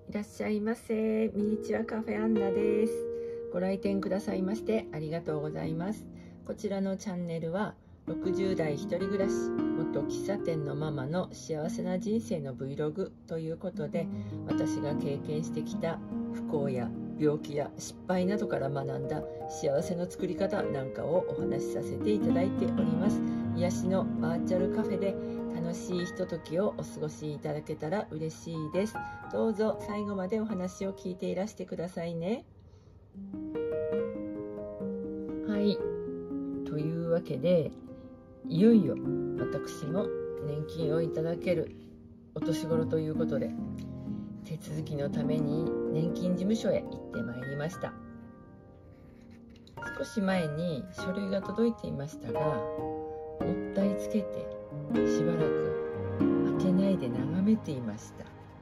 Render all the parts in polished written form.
いらっしゃいませ。ミニチュアカフェアンナです。ご来店くださいましてありがとうございます。こちらのチャンネルは60代一人暮らし元喫茶店のママの幸せな人生の Vlog ということで、私が経験してきた不幸や病気や失敗などから学んだ幸せの作り方なんかをお話しさせていただいております。癒しのバーチャルカフェで楽しいひとときをお過ごしいただけたら嬉しいです。どうぞ最後までお話を聞いていらしてくださいね。はい、というわけでいよいよ私も年金をいただけるお年頃ということで、手続きのために年金事務所へ行ってまいりました。少し前に書類が届いていましたが、もったいつけてしばらく開けないで眺めていました。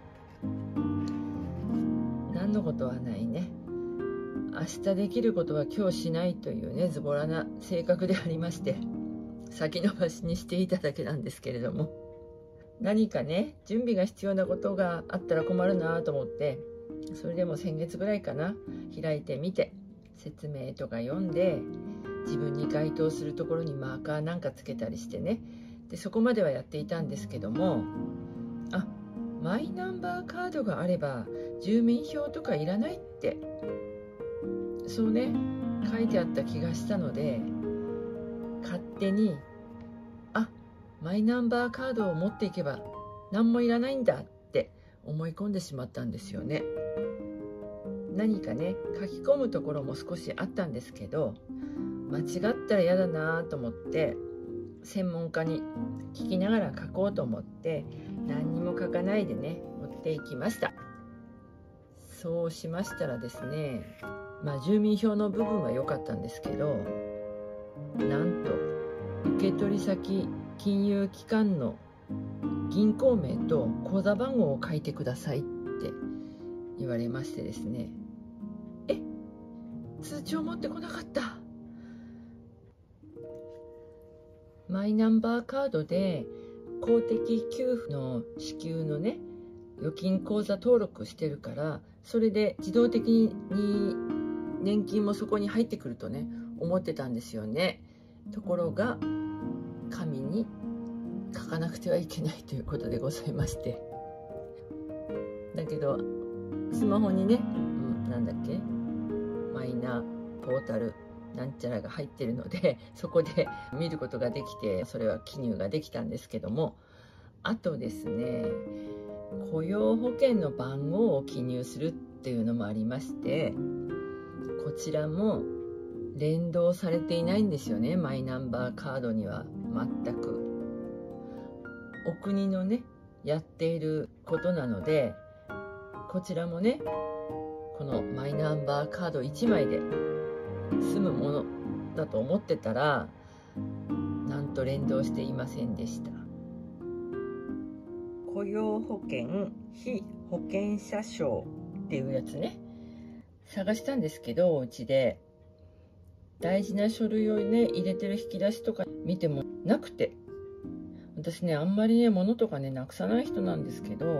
何のことはないね。明日できることは今日しないというね、ズボラな性格でありまして、先延ばしにしていただけなんですけれども、何かね、準備が必要なことがあったら困るなと思って、それでも先月ぐらいかな、開いてみて説明とか読んで、自分に該当するところにマーカーなんかつけたりしてね、でそこまではやっていたんですけども、マイナンバーカードがあれば住民票とかいらないってそうね、書いてあった気がしたので、勝手にマイナンバーカードを持っていけば何もいらないんだって思い込んでしまったんですよね。何かね、書き込むところも少しあったんですけど、間違ったら嫌だなと思って専門家に聞きながら書こうと思って、何にも書かないでね持っていきました。そうしましたらですね、住民票の部分は良かったんですけど、なんと受取先金融機関の銀行名と口座番号を書いてくださいって言われましてですね、通帳持ってこなかった。マイナンバーカードで公的給付の支給のね、預金口座登録してるから、それで自動的に年金もそこに入ってくるとね思ってたんですよね。ところが紙に書かなくてはいけないということでございまして、だけどスマホにね、なんだっけ、マイナポータルなんちゃらが入ってるので、そこで見ることができて、それは記入ができたんですけども、あとですね、雇用保険の番号を記入するっていうのもありまして、こちらも連動されていないんですよね、マイナンバーカードには。全くお国のねやっていることなので、こちらもねこのマイナンバーカード1枚で済むものだと思ってたら、なんと連動していませんでした。雇用保険被保険者証っていうやつね、探したんですけど、うちで大事な書類をね入れてる引き出しとか見てもなくて、私ねあんまりね物とかねなくさない人なんですけど、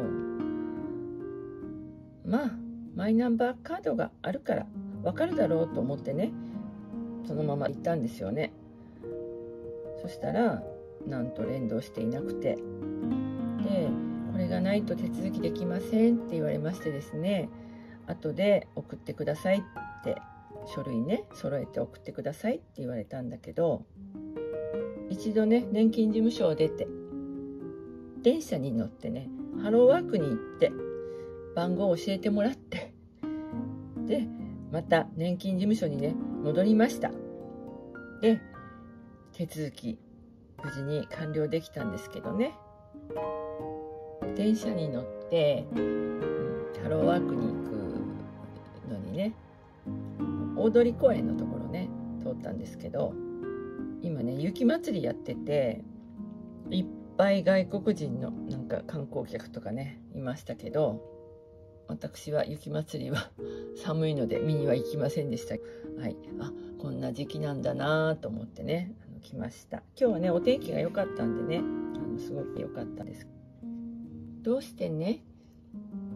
マイナンバーカードがあるからわかるだろうと思ってね、そのまま行ったんですよね。そしたらなんと連動していなくて、でこれがないと手続きできませんって言われましてですね、後で送ってくださいって、書類ね揃えて送ってくださいって言われたんだけど、一度ね年金事務所を出て電車に乗ってねハローワークに行って番号を教えてもらって、でまた年金事務所にね戻りました。で手続き無事に完了できたんですけどね、電車に乗ってハローワークに行くのにね、大通公園のところね通ったんですけど、今ね雪まつりやってて、いっぱい外国人のなんか観光客とかねいましたけど、私は雪まつりは寒いので見には行きませんでした。はい、こんな時期なんだなと思ってね来ました。今日はねお天気が良かったんでねすごく良かったです。どうしてね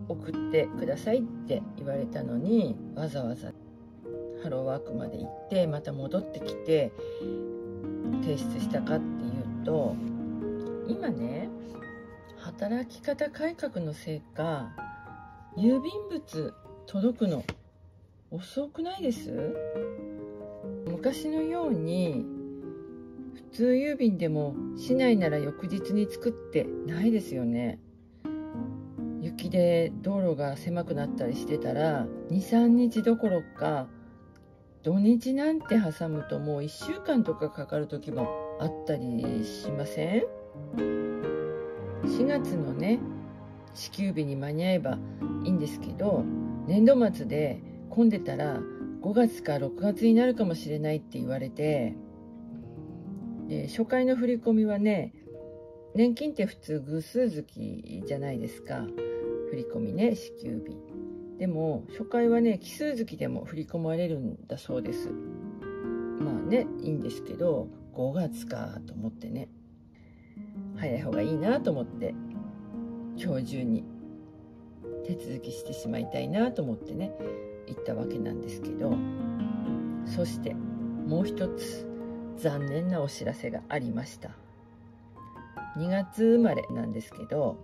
送ってくださいって言われたのに、わざわざハローワークまで行ってまた戻ってきて提出したかっていうと、今ね、働き方改革のせいか郵便物届くの遅くないです？昔のように普通郵便でも市内なら翌日に作ってないですよね。雪で道路が狭くなったりしてたら 2,3 日どころか土日なんて挟むともう1週間とかかかる時もあったりしません？4月のね、支給日に間に合えばいいんですけど、年度末で混んでたら5月か6月になるかもしれないって言われて、で初回の振り込みはね、年金って普通偶数月じゃないですか、振り込みね、支給日。でも初回はね、奇数月でも振り込まれるんだそうです。まあね、いいんですけど、5月かと思ってね、早い方がいいなと思って今日中に手続きしてしまいたいなと思ってね、行ったわけなんですけど、そしてもう一つ残念なお知らせがありました。2月生まれなんですけど、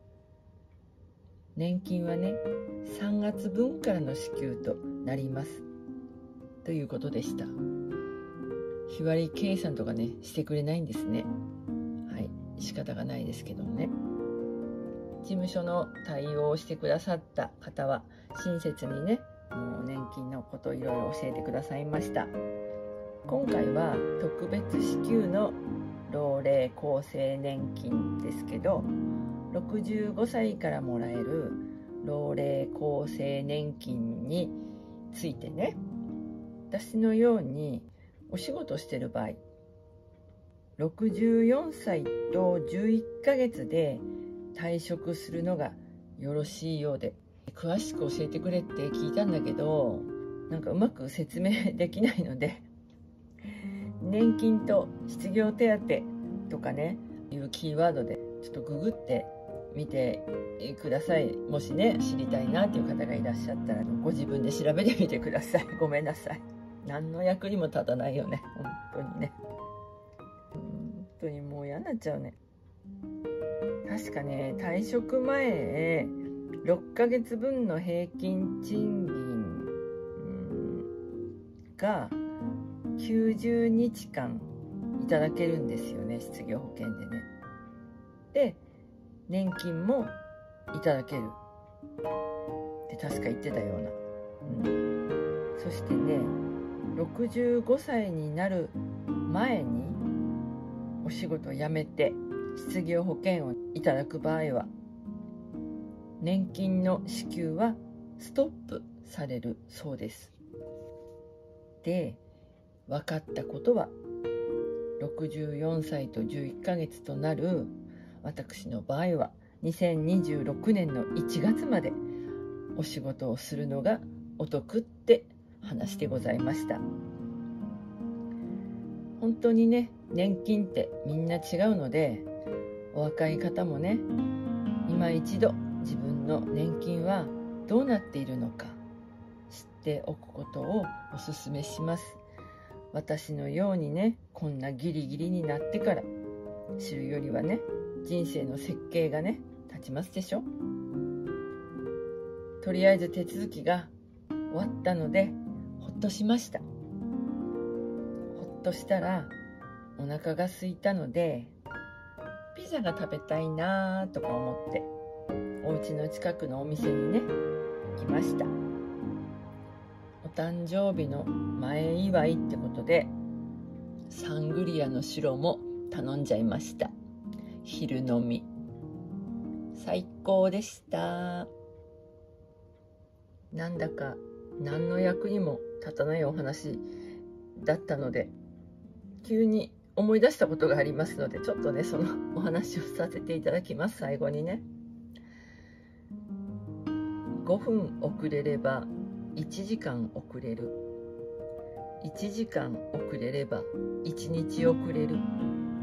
年金はね、3月分からの支給となりますということでした。日割り計算とかね、してくれないんですね。はい、仕方がないですけどもね。事務所の対応をしてくださった方は親切にね、もう年金のことをいろいろ教えてくださいました。今回は特別支給の老齢厚生年金ですけど、65歳からもらえる老齢厚生年金についてね、私のようにお仕事してる場合、64歳と11ヶ月で退職するのがよろしいようで、詳しく教えてくれって聞いたんだけど、なんかうまく説明できないので、年金と失業手当とかねいうキーワードでちょっとググってみてください。もしね、知りたいなっていう方がいらっしゃったらご自分で調べてみてください。ごめんなさい。何の役にも立たないよね、本当にね。本当にもう嫌になっちゃうね。確かね、退職前6ヶ月分の平均賃金が90日間いただけるんですよね、失業保険でね。で、年金もいただけるって確か言ってたような、そしてね、65歳になる前にお仕事を辞めて失業保険をいただく場合は、年金の支給はストップされるそうです。で、分かったことは、64歳と11ヶ月となる私の場合は2026年の1月までお仕事をするのがお得って話でございました。本当にね、年金ってみんな違うので、お若い方もね、今一度自分の年金はどうなっているのか知っておくことをお勧めします。私のようにね、こんなギリギリになってから知るよりはね、人生の設計がね、立ちますでしょ。とりあえず手続きが終わったのでほっとしました。ほっとしたらお腹が空いたので、ピザが食べたいなとか思ってお家の近くのお店にね来ました。お誕生日の前祝いってことでサングリアの白も頼んじゃいました。昼飲み最高でした。なんだか何の役にも立たないお話だったので、急に思い出したことがありますので、ちょっとね、そのお話をさせていただきます。最後にね、5分遅れれば1時間遅れる、1時間遅れれば1日遅れ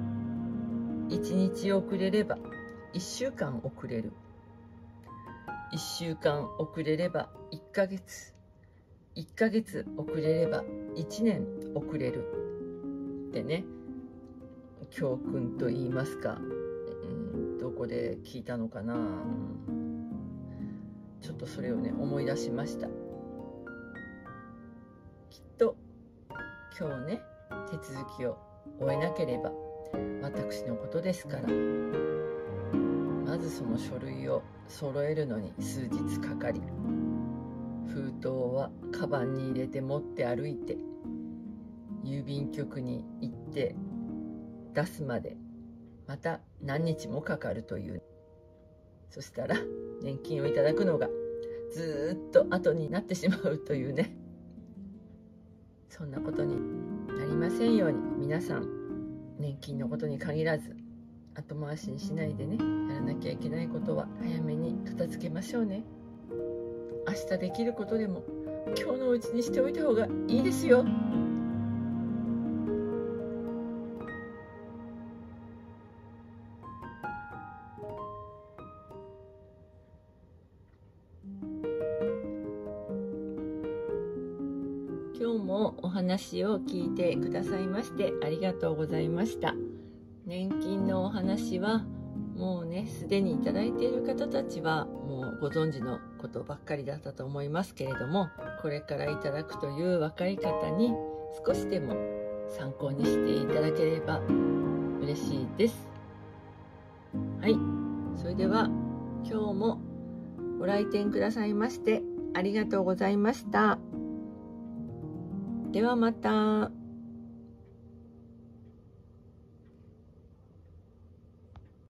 る、1日遅れれば1週間遅れる、1 1週間遅れれば1ヶ月、1ヶ月遅れれば1年遅れるってね、教訓と言いますか、どこで聞いたのかな、ちょっとそれをね思い出しました。きっと今日ね手続きを終えなければ私のことですから、まずその書類を揃えるのに数日かかり、封筒はカバンに入れて持って歩いて、郵便局に行って出すまでまた何日もかかるという。そしたら年金をいただくのがずっと後になってしまうというね、そんなことになりませんように、皆さん年金のことに限らず後回しにしないでね、やらなきゃいけないことは早めに片付けましょうね。明日できることでも今日のうちにしておいた方がいいですよ。今日もお話を聞いてくださいましてありがとうございました。年金のお話はもうね、すでにいただいている方たちはもうご存知のことばっかりだったと思いますけれども、これからいただくという若い方に少しでも参考にしていただければ嬉しいです。はい、それでは今日もご来店くださいましてありがとうございました。ではまた。